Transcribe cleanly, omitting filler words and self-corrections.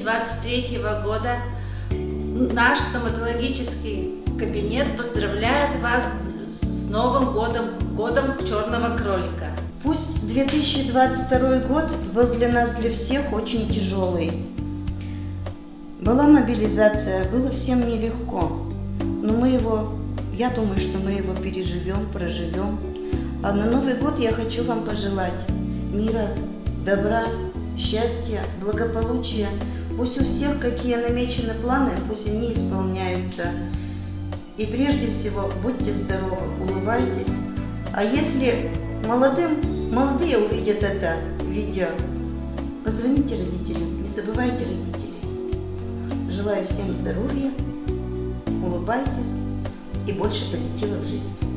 2023 года наш стоматологический кабинет поздравляет вас с Новым годом, годом черного кролика. Пусть 2022 год был для нас, для всех, очень тяжелый. Была мобилизация, было всем нелегко, но я думаю, что мы его переживем, проживем. А на Новый год я хочу вам пожелать мира, добра, счастья, благополучия. Пусть у всех, какие намечены планы, пусть они исполняются. И прежде всего, будьте здоровы, улыбайтесь. А если молодые увидят это видео, позвоните родителям, не забывайте родителей. Желаю всем здоровья, улыбайтесь и больше позитива в жизни.